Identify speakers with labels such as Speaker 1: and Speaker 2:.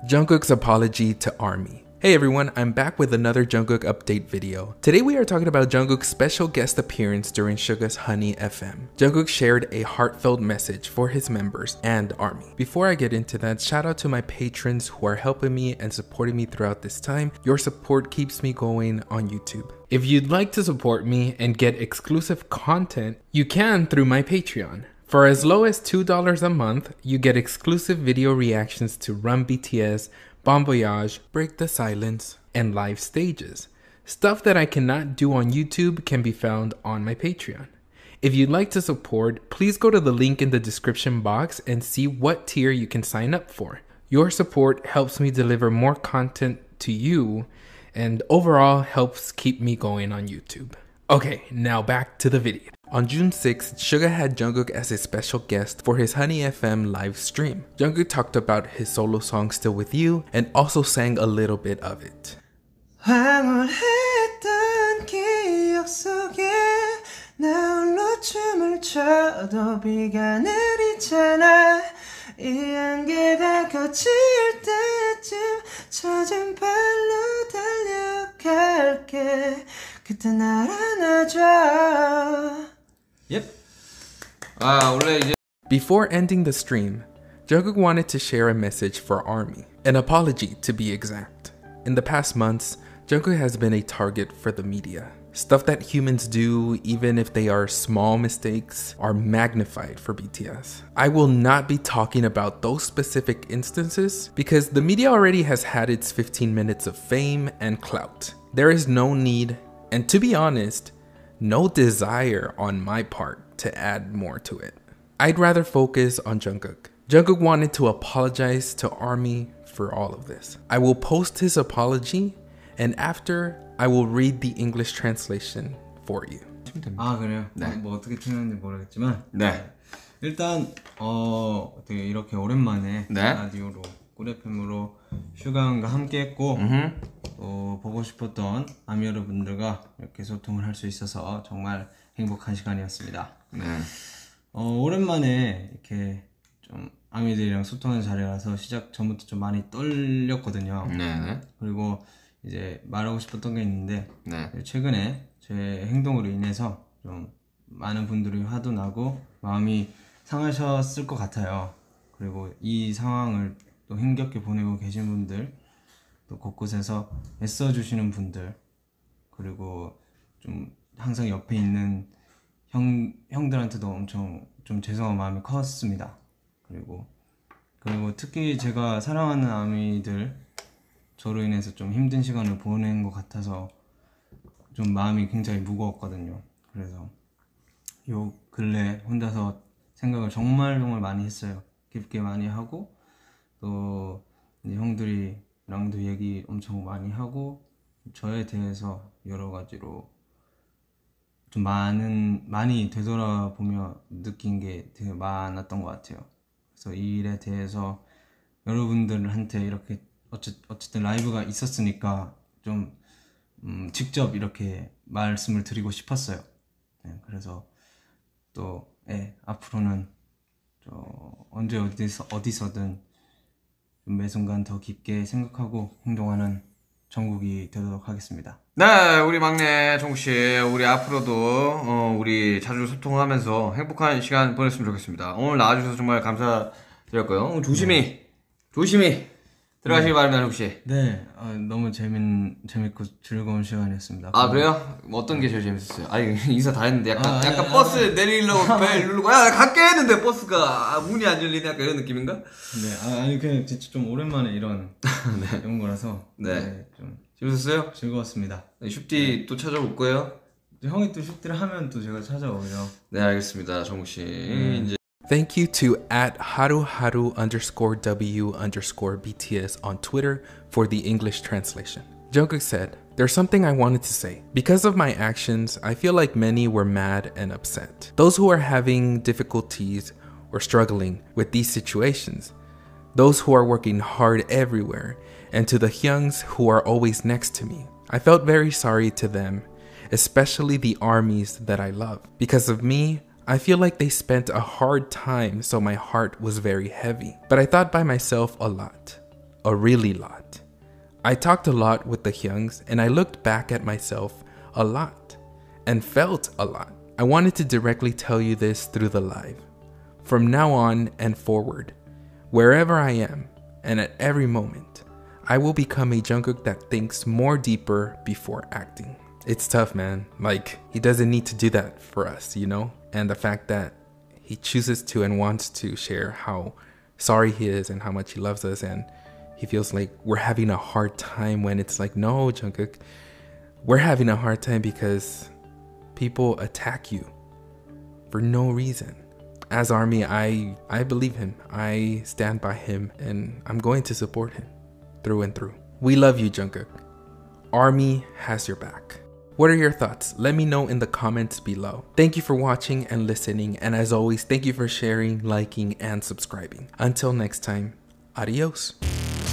Speaker 1: Jungkook's apology to ARMY. Hey everyone, I'm back with another Jungkook update video. Today we are talking about Jungkook's special guest appearance during Suga's Honey FM. Jungkook shared a heartfelt message for his members and ARMY. Before I get into that, shout out to my patrons who are helping me and supporting me throughout this time. Your support keeps me going on YouTube. If you'd like to support me and get exclusive content, you can through my Patreon. For as low as $2 a month, you get exclusive video reactions to Run BTS, Bon Voyage, Break the Silence, and live stages. Stuff that I cannot do on YouTube can be found on my Patreon. If you'd like to support, please go to the link in the description box and see what tier you can sign up for. Your support helps me deliver more content to you and overall helps keep me going on YouTube. Okay, now back to the video. On June 6th, Suga had Jungkook as his special guest for his Honey FM live stream. Jungkook talked about his solo song Still With You and also sang a little bit of it.
Speaker 2: 황홀했던 기억 속에 나 홀로 춤을 춰도 비가 내리잖아 이 안개가 거칠 때쯤 젖은 발로 달려갈게 그때 날 안아줘.
Speaker 3: Yep.
Speaker 1: Before ending the stream, Jungkook wanted to share a message for ARMY, an apology to be exact. In the past months, Jungkook has been a target for the media. Stuff that humans do, even if they are small mistakes, are magnified for BTS. I will not be talking about those specific instances because the media already has had its 15 minutes of fame and clout. There is no need, and to be honest, no desire on my part to add more to it. I'd rather focus on Jungkook. Jungkook wanted to apologize to ARMY for all of this. I will post his apology and after I will read the English translation for you.
Speaker 2: 아 그래요?
Speaker 3: 네.
Speaker 2: 뭐 어떻게 틀렸는지 모르겠지만
Speaker 3: 네.
Speaker 2: 일단 되게 이렇게 오랜만에
Speaker 3: 네.
Speaker 2: 라디오로 꿀 FM으로 슈가형과 함께 했고 또 보고 싶었던 아미 여러분들과 이렇게 소통을 할 수 있어서 정말 행복한 시간이었습니다.
Speaker 3: 네.
Speaker 2: 오랜만에 이렇게 좀 아미들이랑 소통하는 자리라서 시작 전부터 좀 많이 떨렸거든요.
Speaker 3: 네.
Speaker 2: 그리고 이제 말하고 싶었던 게 있는데
Speaker 3: 네.
Speaker 2: 최근에 제 행동으로 인해서 좀 많은 분들이 화도 나고 마음이 상하셨을 것 같아요. 그리고 이 상황을 또 힘겹게 보내고 계신 분들, 또 곳곳에서 애써주시는 분들, 그리고 좀 항상 옆에 있는 형들한테도 엄청 좀 죄송한 마음이 컸습니다. 그리고 특히 제가 사랑하는 아미들, 저로 인해서 좀 힘든 시간을 보낸 것 같아서 좀 마음이 굉장히 무거웠거든요. 그래서 요 근래 혼자서 생각을 정말 많이 했어요. 깊게 많이 하고 또 이제 형들이랑도 얘기 엄청 많이 하고 저에 대해서 여러 가지로 좀 많이 되돌아보며 느낀 게 되게 많았던 것 같아요. 그래서 이 일에 대해서 여러분들한테 이렇게 어쨌든 라이브가 있었으니까 좀 직접 이렇게 말씀을 드리고 싶었어요. 네, 그래서 또 앞으로는 언제 어디서든 매 순간 더 깊게 생각하고 행동하는 정국이 되도록 하겠습니다.
Speaker 3: 네, 우리 막내 정국씨, 우리 앞으로도 우리 자주 소통하면서 행복한 시간 보냈으면 좋겠습니다. 오늘 나와주셔서 정말 감사드렸고요. 조심히 들어가시기 바랍니다, 정국씨.
Speaker 2: 네, 너무 재밌고 즐거운 시간이었습니다.
Speaker 3: 아, 그래요? 어떤 게 제일 재밌었어요? 아니, 인사 다 했는데 약간 버스 내리려고 벨 누르고 야, 갈게 했는데 버스가 문이 안 열리네, 약간 이런 느낌인가?
Speaker 2: 네, 아니 그냥 진짜 좀 오랜만에 이런 이런 거라서 좀
Speaker 3: 재밌었어요?
Speaker 2: 즐거웠습니다.
Speaker 3: 슈티 또 찾아올 거예요?
Speaker 2: 형이 또 슈티를 하면 또 제가 찾아오죠.
Speaker 3: 네, 알겠습니다, 정국씨. 이제
Speaker 1: Thank you to @haruharu_w_BTS on Twitter for the English translation. Jungkook said, "There's something I wanted to say. Because of my actions, I feel like many were mad and upset. Those who are having difficulties or struggling with these situations, those who are working hard everywhere, and to the Hyungs who are always next to me. I felt very sorry to them, especially the armies that I love. Because of me, I feel like they spent a hard time, so my heart was very heavy. But I thought by myself a lot. a really lot. I talked a lot with the Hyungs and I looked back at myself a lot and felt a lot. I wanted to directly tell you this through the live. From now on and forward, wherever I am and at every moment, I will become a Jungkook that thinks more deeper before acting. It's tough, man. Like, he doesn't need to do that for us, you know? And the fact that he chooses to and wants to share how sorry he is and how much he loves us, and he feels like we're having a hard time, when it's like, no, Jungkook, we're having a hard time because people attack you for no reason. As ARMY, I believe him. I stand by him and I'm going to support him through and through. We love you, Jungkook. ARMY has your back. What are your thoughts? Let me know in the comments below. Thank you for watching and listening, and as always, thank you for sharing, liking, and subscribing. Until next time, adios.